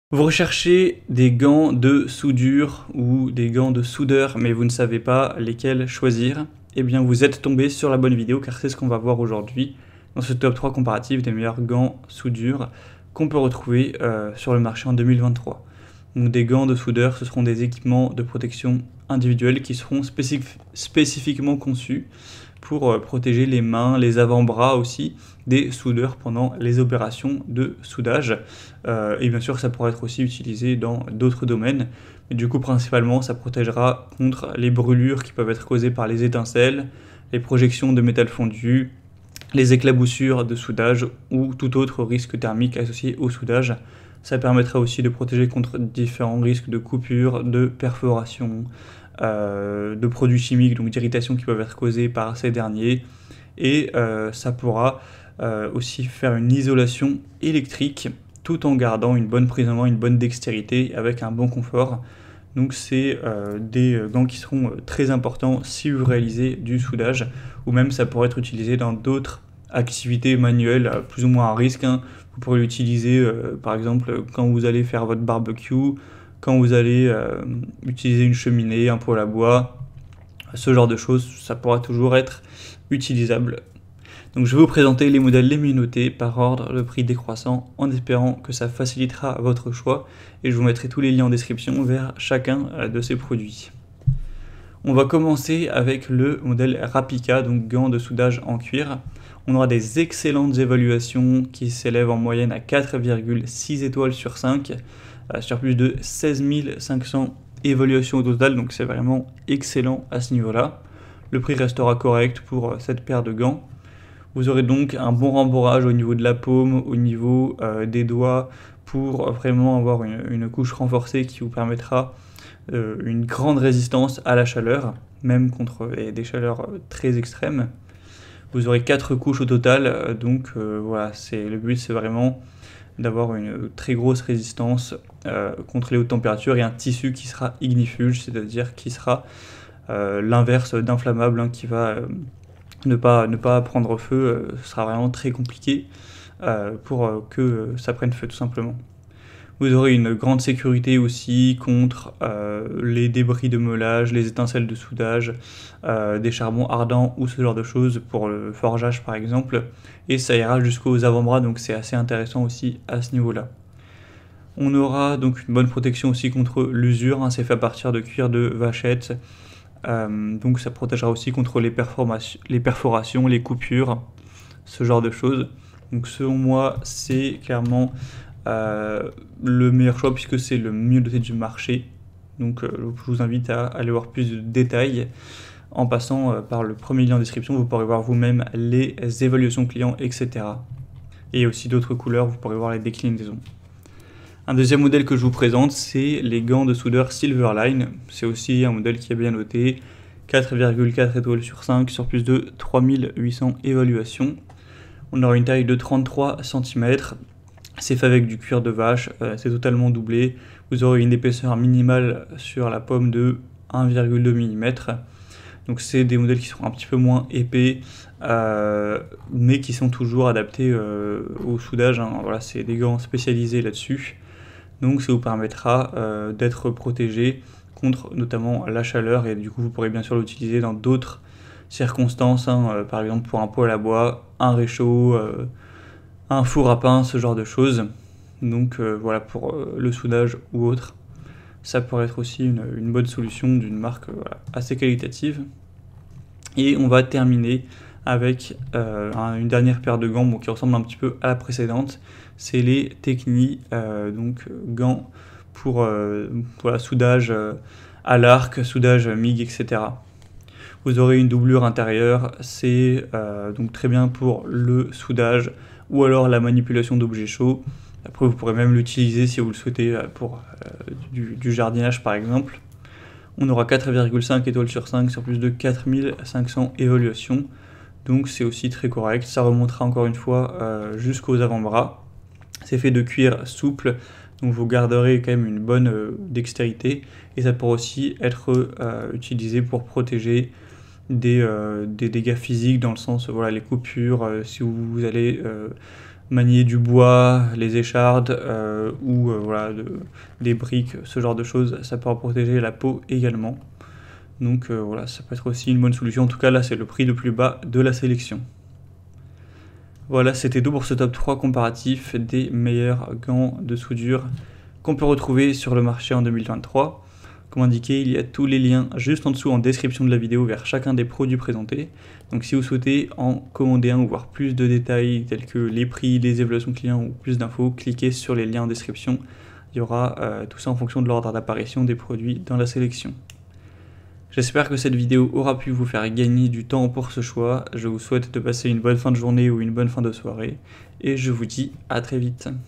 Vous recherchez des gants de soudure ou des gants de soudeur, mais vous ne savez pas lesquels choisir. Eh bien, vous êtes tombé sur la bonne vidéo car c'est ce qu'on va voir aujourd'hui dans ce top 3 comparatif des meilleurs gants soudure qu'on peut retrouver sur le marché en 2023. Donc, des gants de soudeur, ce seront des équipements de protection individuels qui seront spécifiquement conçus pour protéger les mains, les avant-bras aussi des soudeurs pendant les opérations de soudage. Et bien sûr, ça pourra être aussi utilisé dans d'autres domaines. Mais du coup, principalement, ça protégera contre les brûlures qui peuvent être causées par les étincelles, les projections de métal fondu, les éclaboussures de soudage ou tout autre risque thermique associé au soudage. Ça permettra aussi de protéger contre différents risques de coupure, de perforation, de produits chimiques, donc d'irritations qui peuvent être causées par ces derniers. Et ça pourra aussi faire une isolation électrique tout en gardant une bonne prise en main, une bonne dextérité avec un bon confort. Donc c'est des gants qui seront très importants si vous réalisez du soudage, ou même ça pourrait être utilisé dans d'autres activités manuelles plus ou moins à risque. Vous pourrez l'utiliser par exemple quand vous allez faire votre barbecue, quand vous allez utiliser une cheminée, un poêle à bois, ce genre de choses, ça pourra toujours être utilisable. Donc je vais vous présenter les modèles les mieux notés par ordre, le prix décroissant, en espérant que ça facilitera votre choix, et je vous mettrai tous les liens en description vers chacun de ces produits. On va commencer avec le modèle Rapika, donc gants de soudage en cuir. On aura des excellentes évaluations qui s'élèvent en moyenne à 4,6 étoiles sur 5, sur plus de 16 500 évaluations au total, donc c'est vraiment excellent à ce niveau-là. Le prix restera correct pour cette paire de gants. Vous aurez donc un bon rembourrage au niveau de la paume, au niveau des doigts, pour vraiment avoir une couche renforcée qui vous permettra une grande résistance à la chaleur, même contre des chaleurs très extrêmes. Vous aurez 4 couches au total, donc voilà, le but c'est vraiment d'avoir une très grosse résistance contre les hautes températures et un tissu qui sera ignifuge, c'est-à-dire qui sera l'inverse d'inflammable, qui va ne pas prendre feu. Ce sera vraiment très compliqué pour que ça prenne feu tout simplement. Vous aurez une grande sécurité aussi contre les débris de meulage, les étincelles de soudage, des charbons ardents ou ce genre de choses pour le forgeage par exemple. Et ça ira jusqu'aux avant-bras, donc c'est assez intéressant aussi à ce niveau-là. On aura donc une bonne protection aussi contre l'usure, c'est fait à partir de cuir de vachette. Donc ça protégera aussi contre les perforations, les coupures, ce genre de choses. Donc selon moi, c'est clairement le meilleur choix puisque c'est le mieux doté du marché. Donc je vous invite à aller voir plus de détails en passant par le premier lien en description. Vous pourrez voir vous-même les évaluations clients, etc. Et aussi d'autres couleurs, vous pourrez voir les déclinaisons. Un deuxième modèle que je vous présente, c'est les gants de soudeur Silverline. C'est aussi un modèle qui est bien noté, 4,4 étoiles sur 5 sur plus de 3800 évaluations. On aura une taille de 33 cm. C'est fait avec du cuir de vache, c'est totalement doublé. Vous aurez une épaisseur minimale sur la paume de 1,2 mm. Donc c'est des modèles qui seront un petit peu moins épais, mais qui sont toujours adaptés au soudage. Voilà, c'est des gants spécialisés là-dessus. Donc ça vous permettra d'être protégé contre notamment la chaleur, et du coup vous pourrez bien sûr l'utiliser dans d'autres circonstances, par exemple pour un poêle à bois, un réchaud, un four à pain, ce genre de choses. Donc voilà, pour le soudage ou autre, ça pourrait être aussi une bonne solution d'une marque assez qualitative. Et on va terminer avec une dernière paire de gants qui ressemble un petit peu à la précédente. C'est les Techni, donc gants pour soudage à l'arc, soudage MIG, etc. Vous aurez une doublure intérieure, c'est donc très bien pour le soudage ou alors la manipulation d'objets chauds. Après vous pourrez même l'utiliser si vous le souhaitez pour du jardinage par exemple. On aura 4,5 étoiles sur 5 sur plus de 4500 évaluations. Donc c'est aussi très correct. Ça remontera encore une fois jusqu'aux avant-bras. C'est fait de cuir souple, donc vous garderez quand même une bonne dextérité. Et ça pourra aussi être utilisé pour protéger des dégâts physiques, dans le sens, voilà, les coupures, si vous allez manier du bois, les échardes ou voilà, des briques, ce genre de choses, ça peut en protéger la peau également. Donc voilà, ça peut être aussi une bonne solution. En tout cas, là, c'est le prix le plus bas de la sélection. Voilà, c'était tout pour ce top 3 comparatif des meilleurs gants de soudure qu'on peut retrouver sur le marché en 2023. Comme indiqué, il y a tous les liens juste en dessous en description de la vidéo vers chacun des produits présentés. Donc si vous souhaitez en commander un ou voir plus de détails tels que les prix, les évaluations clients ou plus d'infos, cliquez sur les liens en description. Il y aura tout ça en fonction de l'ordre d'apparition des produits dans la sélection. J'espère que cette vidéo aura pu vous faire gagner du temps pour ce choix. Je vous souhaite de passer une bonne fin de journée ou une bonne fin de soirée. Et je vous dis à très vite.